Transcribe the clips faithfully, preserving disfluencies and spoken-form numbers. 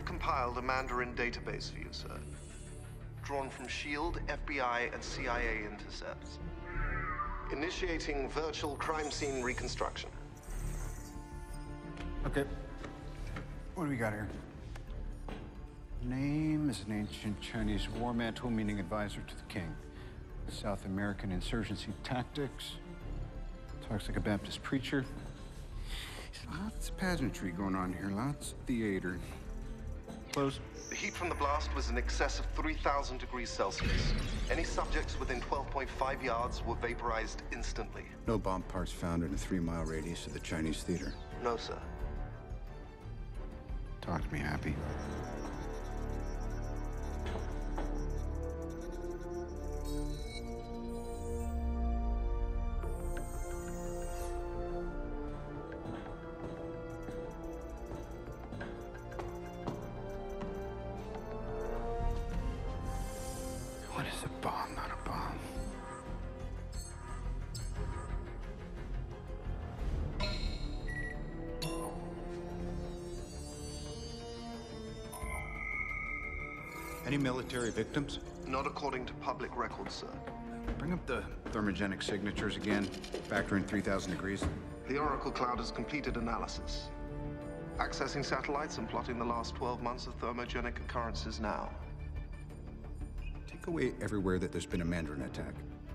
compiled a Mandarin database for you, sir. Drawn from SHIELD, F B I, and C I A intercepts. Initiating virtual crime scene reconstruction. Okay. What do we got here? Name is an ancient Chinese war mantle, meaning advisor to the king. South American insurgency tactics. Talks like a Baptist preacher. Lots of pageantry going on here, lots of theater. Close. The heat from the blast was in excess of three thousand degrees Celsius. Any subjects within twelve point five yards were vaporized instantly. No bomb parts found in a three-mile radius of the Chinese theater. No, sir. Talk to me, Happy. What is a bomb, not a bomb? Any military victims? Not according to public records, sir. Bring up the thermogenic signatures again. Factor in three thousand degrees. The Oracle Cloud has completed analysis. Accessing satellites and plotting the last twelve months of thermogenic occurrences now. Take away everywhere that there's been a Mandarin attack.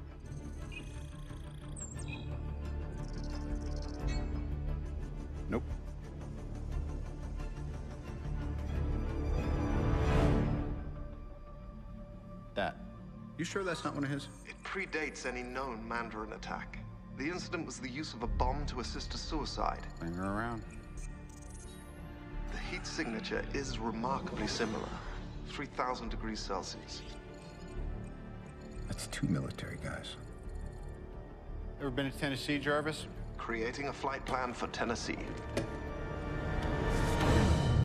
Nope. That. You sure that's not one of his? It predates any known Mandarin attack. The incident was the use of a bomb to assist a suicide. Bring her around. The heat signature is remarkably similar. three thousand degrees Celsius. That's two military guys. Ever been to Tennessee, Jarvis? Creating a flight plan for Tennessee.